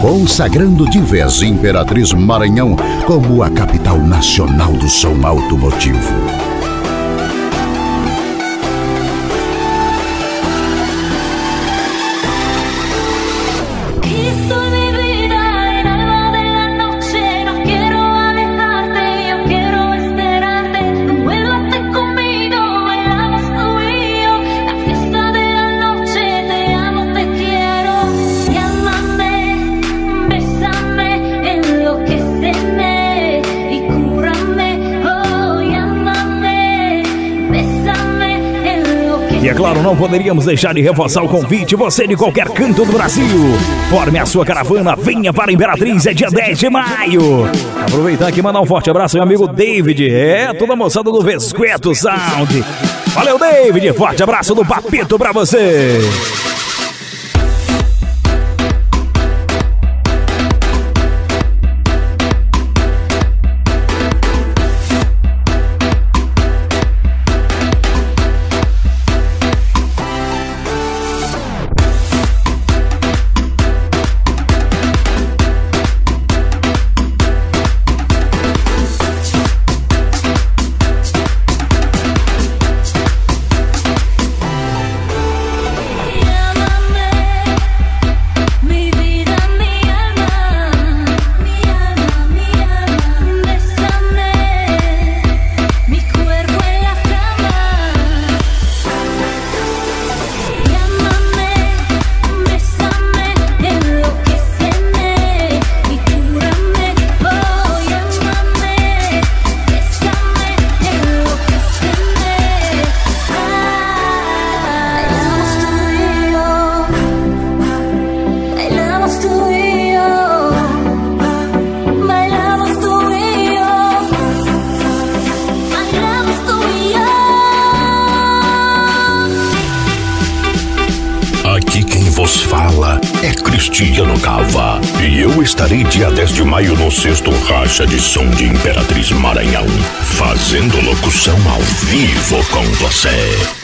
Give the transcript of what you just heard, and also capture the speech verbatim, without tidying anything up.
consagrando de vez Imperatriz Maranhão como a capital nacional do som automotivo. E é claro, não poderíamos deixar de reforçar o convite. Você de qualquer canto do Brasil, forme a sua caravana, venha para a Imperatriz, é dia dez de maio. Aproveitar aqui e mandar um forte abraço ao meu amigo David. É, toda a moçada do Vesqueto Sound. Valeu, David, forte abraço do Papito pra você. vos fala é Cristiano Cava. E eu estarei dia dez de maio no sexto Racha de Som de Imperatriz Maranhão, fazendo locução ao vivo com você.